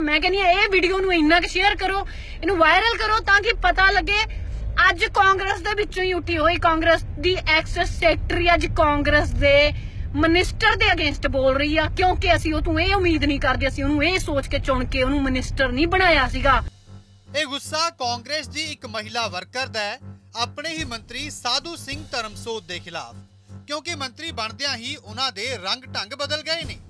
मैं कहनी ये वीडियो नूं इन्ना क शेयर करो, इनू वायरल करो ताकि पता लगे अज कांग्रेस दे विचों ही उठी हुई कांग्रेस दी एक्स सैकटरी अज कांग्रेस दे मिनिस्टर दे अगेंस्ट बोल रही है, क्योंकि असीं ओह तों इह उम्मीद नहीं करदे, असीं ओहनूं इह सोच के चुन के ओहनूं मिनिस्टर नहीं बनाया सीगा। ਇਹ गुस्सा कांग्रेस दी एक महिला वर्कर दा है अपने ही मंत्री साधु सिंह धर्मसोत दे खिलाफ, क्योंकि मंत्री बनदियां ही उन्हां दे रंग ढंग बदल गए ने।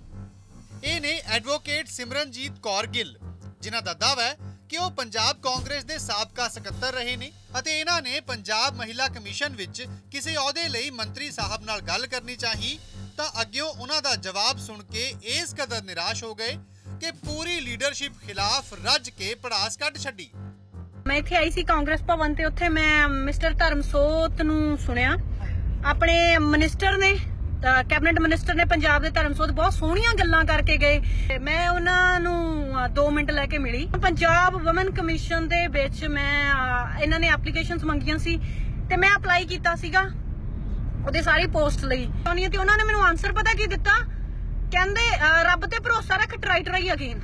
ਇਹ ने एडवोकेट सिमरनजीत कौर गिल, जिन्हां दा दावा है कि ਉਹ पंजाब कांग्रेस दे साबका ਸਕੱਤਰ ਰਹੇ ਨੇ ਅਤੇ ਇਹਨਾਂ ਨੇ पंजाब महिला कमीशन विच किसी अहुदे लई मंत्री साहब नाल गल करनी चाही ਤਾਂ ਅੱਗਿਓਂ ਉਹਨਾਂ ਦਾ जवाब सुन के इस कदर निराश हो गए कि पूरी लीडरशिप खिलाफ रज के पड़ास कढ छड्डी। मैं इत्थे आई सी कांग्रेस भवन ते उत्थे मैं मिस्टर धर्मसोत नूं सुनिया, अपने मिनिस्टर ने कैबिनेट मिनिस्टर ने पंजाब दे धर्मसोत बहुत सोहणियां गल्लां करके गए। मैं उन्हां नूं 2 मिनट लैके मिली। पंजाब वुमेन कमीशन दे विच मैं इन्हां ने एप्लीकेशनस मंगियां सी ते मैं अप्लाई कीता सीगा ਉਹਦੇ ਸਾਰੀ ਪੋਸਟ ਲਈ ਤੇ ਉਹਨਾਂ ਨੇ ਮੈਨੂੰ ਆਨਸਰ ਪਤਾ ਕੀ ਦਿੱਤਾ, ਕਹਿੰਦੇ ਰੱਬ ਤੇ ਭਰੋਸਾ ਰੱਖ, ਟਰਾਈ ਅਗੇਨ।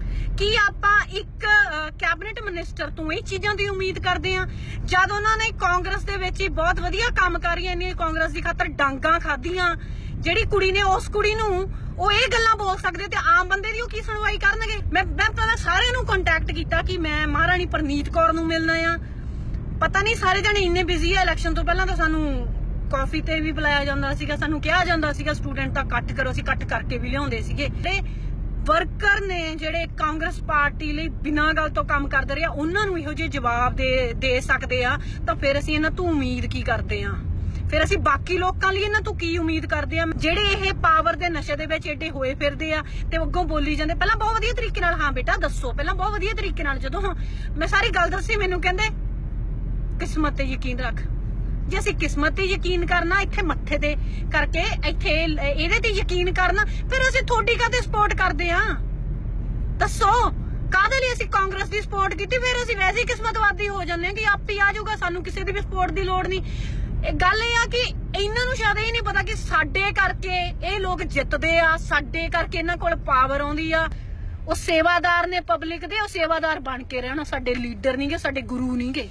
ਕੀ ਆਪਾਂ ਇੱਕ ਕੈਬਨਿਟ ਮਿਨਿਸਟਰ ਤੋਂ ਇਹ ਚੀਜ਼ਾਂ ਦੀ ਉਮੀਦ ਕਰਦੇ ਆ ਜਦ ਉਹਨਾਂ ਨੇ ਕਾਂਗਰਸ ਦੇ ਵਿੱਚ ਹੀ ਬਹੁਤ ਵਧੀਆ ਕੰਮ ਕਰ ਰਹੀਆਂ ਨੇ, ਕਾਂਗਰਸ ਦੀ ਖਾਤਰ ਡਾਂਗਾਂ ਖਾਧੀਆਂ, ਜਿਹੜੀ ਕੁੜੀ ਨੇ ਉਸ ਕੁੜੀ ਨੂੰ ਉਹ ਇਹ ਗੱਲਾਂ ਬੋਲ ਸਕਦੇ ਤੇ ਆਮ ਬੰਦੇ ਦੀ ਉਹ ਕੀ ਸੁਣਵਾਈ ਕਰਨਗੇ। ਮੈਂ ਪਹਿਲਾਂ ਸਾਰਿਆਂ ਨੂੰ ਕੰਟੈਕਟ ਕੀਤਾ ਕਿ ਮੈਂ ਮਹਾਰਾਣੀ ਪ੍ਰਨੀਤ ਕੌਰ ਨੂੰ ਮਿਲਣਾ ਆ, ਪਤਾ ਨਹੀਂ ਸਾਰੇ ਜਣੇ ਇੰਨੇ ਬਿਜ਼ੀ ਆ, ਇਲੈਕਸ਼ਨ ਤੋਂ ਪਹਿਲਾਂ ਤਾਂ ਸਾਨੂੰ ਕਾਫੀ ਤੇ ਵੀ ਬੁਲਾਇਆ ਜਾਂਦਾ ਸੀਗਾ, ਸਾਨੂੰ ਕਿਹਾ ਜਾਂਦਾ ਸੀਗਾ ਸਟੂਡੈਂਟ ਤਾਂ ਕੱਟ ਕਰੋ, ਅਸੀਂ ਕੱਟ ਕਰਕੇ ਵੀ ਲਿਆਉਂਦੇ ਸੀਗੇ। ਤੇ ਵਰਕਰ ਨੇ ਜਿਹੜੇ ਕਾਂਗਰਸ ਪਾਰਟੀ ਲਈ ਬਿਨਾਂ ਗੱਲ ਤੋਂ ਕੰਮ ਕਰਦੇ ਰਹੇ, ਉਹਨਾਂ ਨੂੰ ਇਹੋ ਜਿਹੇ ਜਵਾਬ ਦੇ ਸਕਦੇ ਆ ਤਾਂ ਫਿਰ ਅਸੀਂ ਇਹਨਾਂ ਤੋਂ ਉਮੀਦ ਕੀ ਕਰਦੇ ਆ, ਫਿਰ ਅਸੀਂ ਬਾਕੀ ਲੋਕਾਂ ਲਈ ਇਹਨਾਂ ਤੋਂ ਕੀ ਉਮੀਦ ਕਰਦੇ ਆ ਜਿਹੜੇ ਇਹ ਪਾਵਰ ਦੇ ਨਸ਼ੇ ਦੇ ਵਿੱਚ ਏਡੇ ਹੋਏ ਫਿਰਦੇ ਆ ਤੇ ਅੱਗੋਂ ਬੋਲੀ ਜਾਂਦੇ। ਪਹਿਲਾਂ ਬਹੁਤ ਵਧੀਆ ਤਰੀਕੇ ਨਾਲ ਹਾਂ ਬੇਟਾ ਦੱਸੋ, ਪਹਿਲਾਂ ਬਹੁਤ ਵਧੀਆ ਤਰੀਕੇ ਨਾਲ ਜਦੋਂ ਮੈਂ ਸਾਰੀ ਗੱਲ ਦੱਸੀ ਮੈਨੂੰ ਕਹਿੰਦੇ ਕਿਸਮਤ ਤੇ ਯਕੀਨ ਰੱਖ। ਜੇ ਅਸੀਂ ਕਿਸਮਤ ਤੇ ਯਕੀਨ ਕਰਨਾ ਇੱਥੇ ਮੱਥੇ ਤੇ ਕਰਕੇ ਇੱਥੇ ਇਹਦੇ ਤੇ ਯਕੀਨ ਕਰਨਾ, ਫਿਰ ਅਸੀਂ ਤੁਹਾਡੀ ਕਾਹਦੇ ਸਪੋਰਟ ਕਰਦੇ ਆ ਦੱਸੋ, ਕਾਹਦੇ ਲਈ ਅਸੀਂ ਕਾਂਗਰਸ ਦੀ ਸਪੋਰਟ ਕੀਤੀ, ਫਿਰ ਅਸੀਂ ਵੈਸੇ ਹੀ ਕਿਸਮਤਵਾਦੀ ਹੋ ਜਾਂਦੇ ਆ ਕਿ ਆਪੇ ਹੀ ਆ ਜਾਊਗਾ, ਸਾਨੂੰ ਕਿਸੇ ਦੀ ਵੀ ਸਪੋਰਟ ਦੀ ਲੋੜ ਨਹੀਂ। ਇਹ ਗੱਲ ਇਹ ਆ ਕਿ ਇਹਨਾਂ ਨੂੰ ਸ਼ਾਇਦ ਇਹ ਨਹੀਂ ਪਤਾ ਕਿ ਸਾਡੇ ਕਰਕੇ ਇਹ ਲੋਕ ਜਿੱਤਦੇ ਆ, ਸਾਡੇ ਕਰਕੇ ਇਹਨਾਂ ਕੋਲ ਪਾਵਰ ਆਉਂਦੀ ਆ। ਉਹ ਸੇਵਾਦਾਰ ਨੇ ਪਬਲਿਕ ਦੇ, ਉਹ ਸੇਵਾਦਾਰ ਬਣ ਕੇ ਰਹਿਣਾ, ਸਾਡੇ ਲੀਡਰ ਨਹੀਂਗੇ, ਸਾਡੇ ਗੁਰੂ ਨਹੀਂਗੇ।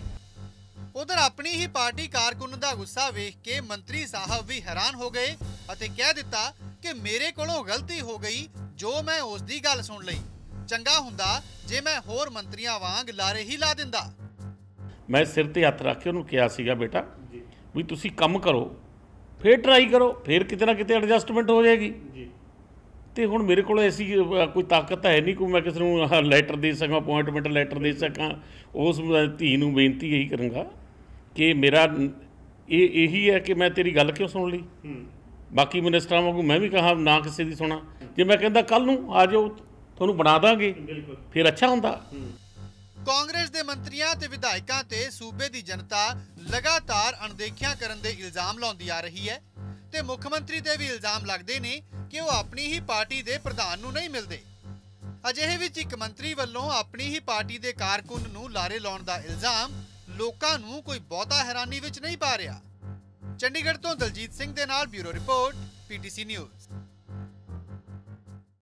उधर अपनी ही पार्टी कारकुन दा गुस्सा वेख के मंत्री साहब भी हैरान हो गए अते कह दिता कि मेरे कोलों गलती हो गई जो मैं उस दी गल सुन लई, चंगा हुंदा जे मैं होर मंत्रियां वांग लारे ही ला दिंदा। मैं सिर ते हत्थ रख के उन्होंने कहा सीगा बेटा भी तुसी कम करो, फिर ट्राई करो, फिर किते ना किते एडजस्टमेंट हो जाएगी। तो हुण मेरे को ऐसी कोई ताकत है नहीं कोई मैं किसी को लैटर दे सकां, अपॉइंटमेंट लैटर दे सकां। उस धी नूं बेनती यही करूँगा कि मेरा यही है कि मैं तेरी गल क्यों सुन ली, बाकी मिनिस्टरां वांगू मैं भी कहा ना किसी दी सुना, जे मैं कहंदा कल नूं आ जाओ तुहानूं बना दांगे फिर अच्छा हुंदा। कांग्रेस दे मंत्रियां ते विधायकां ते सूबे दी जनता लगातार अणदेखियां करन दे इल्जाम लाउंदी आ रही है ते मुख मंत्री ते भी इल्जाम लगदे ने कि वो अपनी ही पार्टी दे प्रधान नूं नहीं मिलदे। अजिहे विच इक मंत्री वल्लों अपनी ही पार्टी दे कारकुन नूं लारे लाउण दा इल्जाम लोकां नूं कोई बहुता हैरानी विच नहीं पा रहा। चंडीगढ़ तो दलजीत सिंह दे नाल ब्यूरो रिपोर्ट PTC न्यूज़।